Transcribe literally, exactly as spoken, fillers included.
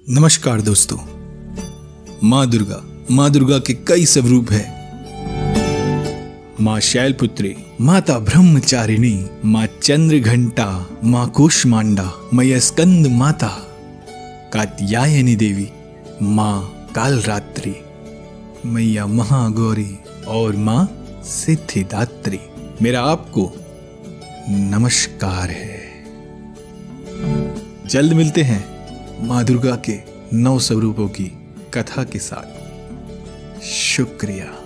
नमस्कार दोस्तों। माँ दुर्गा माँ दुर्गा के कई स्वरूप है। माँ शैलपुत्री, माता ब्रह्मचारिणी, माँ चंद्रघंटा, माँ कूष्मांडा, मैया स्कंद माता, कात्यायनी देवी, माँ कालरात्रि, मैया महागौरी और माँ सिद्धिदात्री। मेरा आपको नमस्कार है। जल्द मिलते हैं माँ दुर्गा के नौ स्वरूपों की कथा के साथ। शुक्रिया।